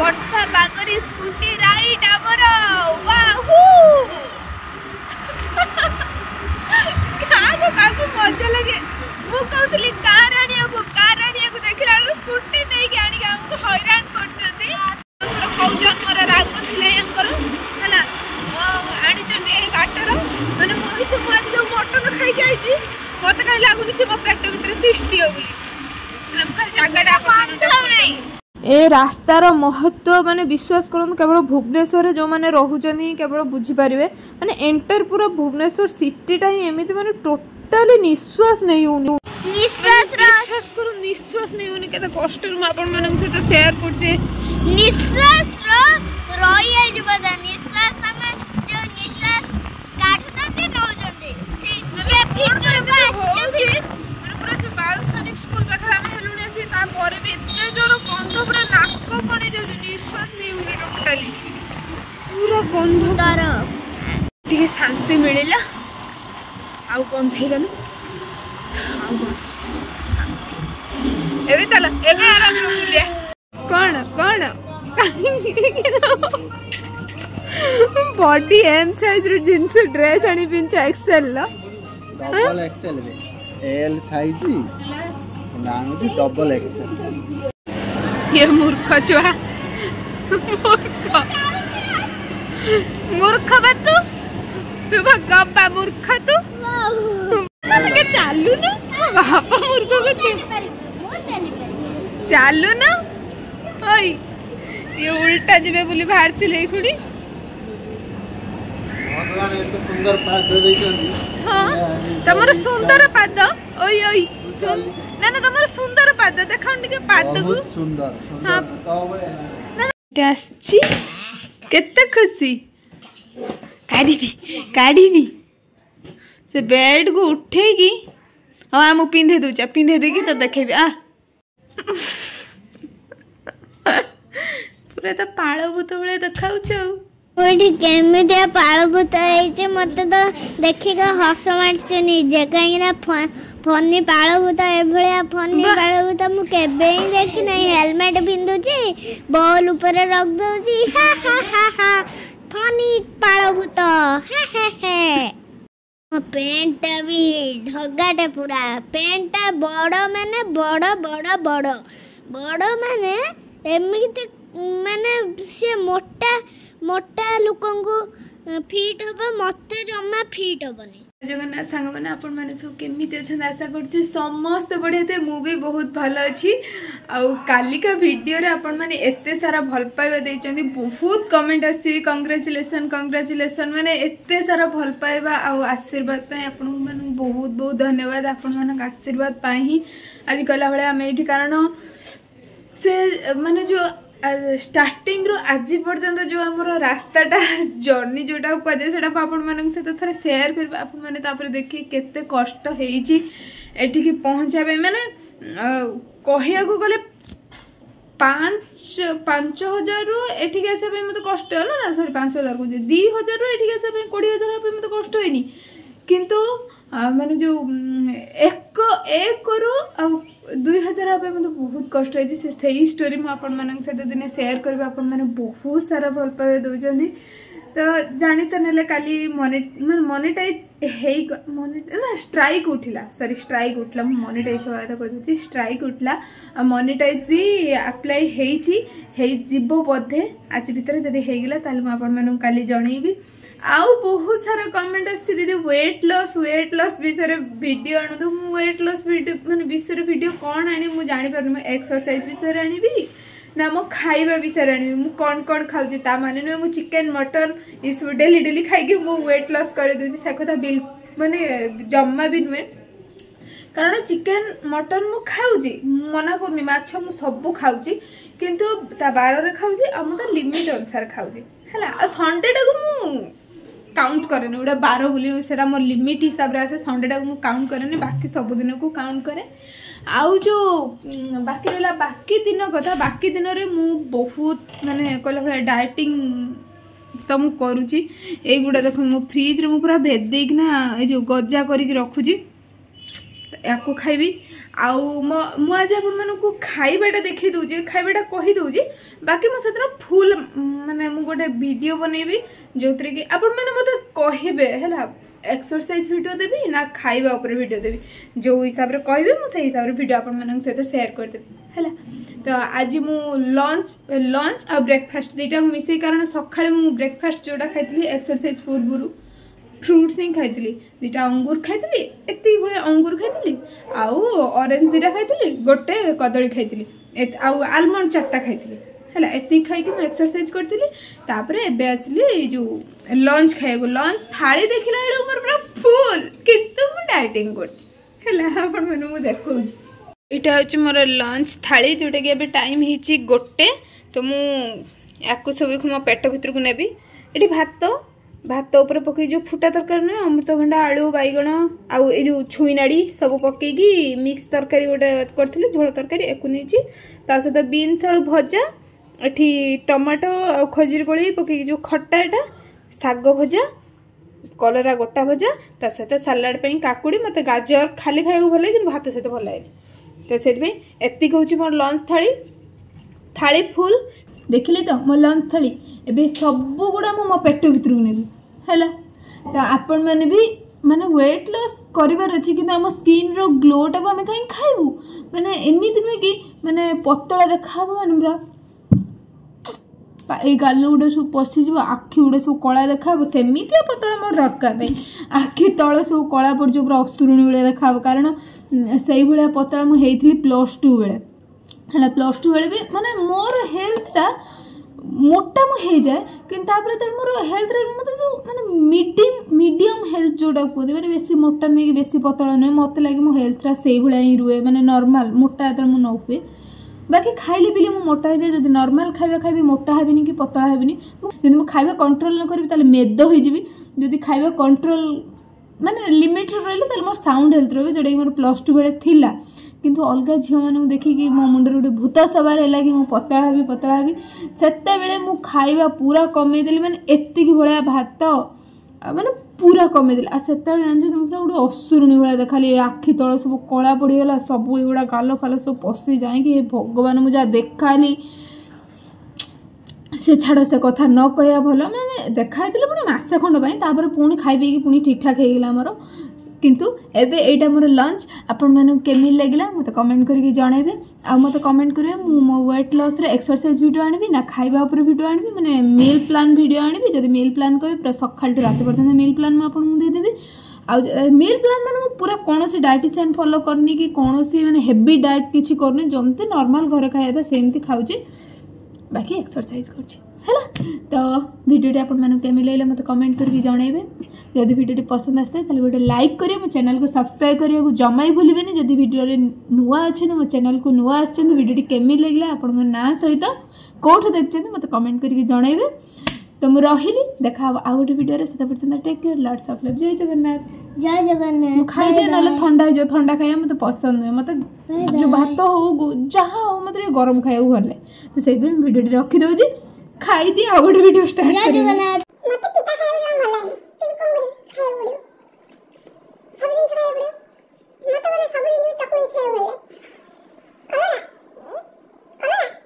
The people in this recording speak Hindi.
वर्षा बागरी स्कूटी राइड आमर वाहू काको मजा लगे मु कहली कार आनिया को देखला स्कूटी नहीं के आनी हमको हैरान करछथि कौ जन्मर राग थिले अंकर हला आनी चंदी ए बाटर माने मोर से मु आज जो मटन खाई जाई छी मते कहि लागुनी से मो पेट भीतर फिस्टियो बोली हमका जगह मतलब नहीं ए रास्तार महत्व माने विश्वास करन केवल भुवनेश्वर जो माने रहउजनी केवल बुझी परिबे माने एंटर पूरा भुवनेश्वर सिटी टा ही एमिति माने टोटली निश्वास नहीं होनी निश्वास करू निश्वास नहीं होनी केते कष्ट रु आपण मानन से तो शेयर करछे निश्वास रही है जो बता निश्वास में जो निश्वास काटते रहउजनी से भीतर बस माने पूरा से बालसनिक स्कूल बखरा में हेलुने से ता पर भी इतने जोर गंध पूरा नाक कोनी जो निश्वास नहीं होनी टोटली पूरा गंध तार ठीक शांति मिलेला आउ गंधैला न आउ एबे चल एबे आराम रो बुलिया कोन बॉडी एम साइज रो जिंस ड्रेस आनी पिंच एक्सेल ला डबल एक्सेल बे एल साइज नानु जी डबल एक्सेल ये मूर्ख छुआ मूर्ख बा तू गप्पा मूर्ख तू के चालू ना बापा मूर्ख को चालू ना ओई ये उल्टा जिबे बोली बाहर थिले खुडी भगवान एत सुंदर पाद दैछन हां तमर सुंदर पाद ओई ओई सुन ना ना तमर सुंदर पाद देखन के पाद को बहुत सुंदर सुंदर तबे टैस्ची केते खुशी काढ़ी से बेड को उठेगी हाँ मु पिंधे दूचा पिंधे देगी तो देखेबी आ पूरा तो पाळभूत भले देखाउछ ओडी केमितिया पाळभूत ହେଇছে मते तो देखिका हस मारछ निजे काईना फनी पाळभूत एभलिया फनी पाळभूत मु केबे ही देखि नहीं हेलमेट पिंदुची बॉल ऊपर रख दउची हा हा हा हा फनी पाळभूत हे हे हे पेंट भी ढगाटे पूरा पेंट बड़ माने बड़ बड़ बड़ बड़ माने एमिति माने से मोटा मोटा लोकंगु फिट होबा मते जम्मा फिट होबनी जगन्नाथ सांग मैंने आपण मैंने सब केमिति अच्छा आशा करछि समस्त बढ़िया थे मु भी बहुत भल अच्छी आउ कालिका वीडियो रे आपण माने एते सारा भल पाइबा देइचंदी बहुत कमेंट आछि कांग्रेचुलेशन माने एते सारा भल पाइबा आउ आशीर्वाद पय आपण माने बहुत बहुत धन्यवाद आपण माने आशीर्वाद पाई ही आज कला बेले हम एठी कारण से माने जो स्टार्टिंग रो आज पर्यंत जो हमर रास्ताटा जर्नी जोटा कजे सेटा आपण मानन से तो थरे शेयर करबा आपण माने तापर देखि केते कष्ट हेइची एठी की पहुंचाबे माने कहिया को गले 5000 रु एठी के से मते कष्ट होला ना सॉरी 5000 को 2000 रु एठी के से 20000 पे मते कष्ट होइनी किंतु माने जो एक रु 2000 पे मतलब बहुत कष्ट है से सही स्टोरी मु आपण मानन से दिन शेयर करबे आपण माने बहुत सारा भल पावे दोजंदी तो जानी तो नेले काली मोनेटाइज हे ना स्ट्राइक उठिला सॉरी स्ट्राइक उठला मोनेटाइज होवा तो कहती स्ट्राइक उठला मोनेटाइज भी अप्लाई हेई जीवो बोधे आज भीतर जदी हेगिला ताले मु आपण मानन काली जणैबी आउ बहुत सारा कमेंट आछि दीदी वेट लॉस विषय वीडियो आणु मु वेट लॉस वीडियो माने विषय वीडियो कोन आनी मु जानि परनु एक्सरसाइज विषय आनीबी ना मो खाइबा विषय आनीबी मु कोन खाउची ता माने न मु चिकन मटन इस डेली खाइ के मु वेट लॉस कर दोची से कथा बिल माने जम्मा भी नुए कारण चिकन मटन मु खाउची मना करनी माछ मु सब खाउची किंतु ता बार रे खाउची आ मु त लिमिट अनुसार खाउची हला आ संडे टा को मु काउंट करेनि गोटे 12 बोली से मोर लिमिट हिसाब से आसे संडे टा को काउंट करेनि बाकी सब दिन को काउंट करे आउ जो बाकी रहा बाकी दिन कथा बाकी दिन रे मु बहुत माने कहला भला डाइटिंग तो मु करूची ए गुडा देखो मु फ्रिज रे मु पूरा भेद देक ना ए जो गज्जा करी रखुची या खाइबी आउ आज आपको खाइबाटा देखी दूसरी खाइबाटा कही दूसरी बाकी मुझे फुल माने मु गोटे वीडियो बनैबी जो कि आपण मैंने मत कहबे है एक्सरसाइज वीडियो देवी ना खाइबा ऊपर वीडियो देवी जो हिसाब से कहबे मुझे हिसाब से वीडियो आपण सहित शेयर करदेवी है। तो आज मु लंच आ ब्रेकफास्ट दुईटा मिसे कारण सकाଳେ मु ब्रेकफास्ट जोड़ा खाई एक्सरसाइज पूर्व फ्रुट्स ही खाई दुईटा अंगूर खाई एत भाई अंगूर खाई आउ ऑरेंज दुईटा खाई गोटे कदली खाई आलमंड 4टा खाई है एति खाई एक्सरसाइज करी आसली जो लंच खाइबा लंच थाली देखला बेले पूरा फुल किंतु मु डाइटिंग कर देखो यहाँ हूँ मोर लंच थाली जोटा कि अभी टाइम होती गोटे तो मुझे सब मो पेट भर को नेबी ये भात उपर पकई जो फुटा तरकारी नुहे अमृतभंडा आलू बैगण आउ ये जो छुई नाड़ी सब पकईकी मिक्स तरकारी गोटे करी झोल तरकारी एक सहित बीन्स आलू भजा एठी टमाटो आ खजूर कोली पकईकी जो खट्टा एटा साग भजा कलरा गोटा भजा ता सहित सालाड पे काकुड़ी मत गाजर खाली खाया भल लगे भात सहित भल लगे तो से एतिक हूँ मोर लंच थाली फुल देखिले तो मो लंच थाली एबे सब गुड़ा मो पेट भर को नेबी है तो आपण मैंने भी माने वेट लॉस करिवार अछि कि हम स्किन रो ग्लोटा को हमें कहीं खाइबू माने एमिति नुहे कि माने पतला देखाबो माने पूरा ए गाल गुड़ा सब पशिज आखि गुड़ा सब कला देखा सेमती पतला मोर दरकार नहीं आखि तले सब कला पड़ जो पूरा असुरुणी भाया देखा कारण से भाया पतला मुझे +2 बेले है +2 बेले भी माने मोर हेल्थटा मोटा मुझे जाए कि मोर हेल्थ मतलब जो माने मीडियम हेल्थ जोटा कहते मैंने बेसी मोटा नुहे कि बेसी पतला नुहे मत लगे मो हेल्थटा से भाया ही रुए मैंने नॉर्मल मोटा जो न हुए बाकी खाइले पिले मु मोटा हो जाए जब नॉर्मल खाଇବା खाइबी मोटा हेबिनी कि पतला हेबिनी जब मु खाଇବା कंट्रोल न करी ताले मेद हो जिबी जदी खाଇବା कंट्रोल माने लिमिट रहले ताले मोर साउंड हेल्थ रहबे जेडा मोर +2 बेले थिला किंतु अलग झियो मानू देखी कि मो मुंडर गोटे भूत सवार है कि मु पतला हेबी सेते बेले मु खाଇବା पूरा कमे देली माने एत्ती की भलिया भात माने पूरा कमे देली आ सेते बेले जानछु तुम पूरा गोटे असुरुणी भलिया देखाली आखि तळ सब कला पड़ीगला सब एगुड़ा गाल फाल सब पशि जाए कि भगवान मुझे देखाली से छाड़ से कथा न कहया भल मैंने देखाई पुणी मसे खंड तापर पुणी खाई पुणी ठीक ठाक हो गला किंतु एबे एटा मोर लंच आपण माने केमी लागला मते कमेंट करके जणाइबे आ मते कमेंट करिवे मो वेट लॉस रे एक्सरसाइज वीडियो आनिबी ना खाइबा ऊपर वीडियो आनिबी माने मील प्लान वीडियो आनिबी जदी मील प्लान कहबे पूरा सकाळ रात पर्यंत मील प्लान म आपण दे देबी आ मील प्लान माने पूरा कोनोसी डाइटिशियन फॉलो करनी कि कोनोसी माने हेवी डाइट किछि करनी जमते नॉर्मल घर खाया था सेमती खाउची बाकी एक्सरसाइज करछि है तो वीडियो आपण माने केमी लागला मते कमेंट करके जणाइबे जदि वीडियो पसंद आसता ताले गोटे लाइक करिए मो चैनल को सब्सक्राइब करिया जमा ही भूलिबेनी जदि वीडियो रे नुआ अछि मो चैनल को नुआ आछन वीडियो केमी लागला आपण ना सहित कोठ देखछन मते कमेंट करके जणाइबे तो मु रहिली देखा आ गोटे वीडियो रे सदा पर्यंत take care lots of love जय जगन्नाथ खाई दे नले ठंडा जो ठंडा खाया मते पसंद है मते जो भात हो जहां हो मते गरम खाया भले तो सेहि दिन वीडियो रखी दोजी खाई दी आ गोटे वीडियो स्टार्ट जय जगन्नाथ मते पिता खाଇବା ଭଲ ଲାଗେ କିନ୍ତୁ କଣ ଖାଇବା ପଡ଼ିବ ସବୁ ଜିନିଷ ଖାଇବା ପଡ଼ିବ ମତେ ଗଲେ ସବୁ ଜିନିଷ ଚକୁଳି ଖାଇବା ଭଲ ଲାଗେ କଲରା